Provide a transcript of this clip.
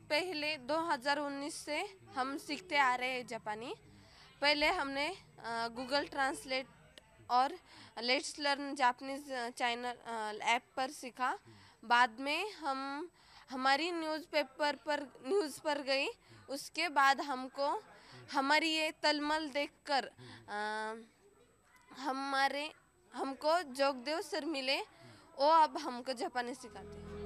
पहले 2019 से हम सीखते आ रहे हैं जापानी। पहले हमने गूगल ट्रांसलेट और let's learn Japanese channel app पर सीखा। बाद में हम हमारी न्यूज़ पर गई। उसके बाद हमारी ये तलमल देखकर हमको जोगदेव सर मिले। वो अब हमको जापानी सिखाते हैं।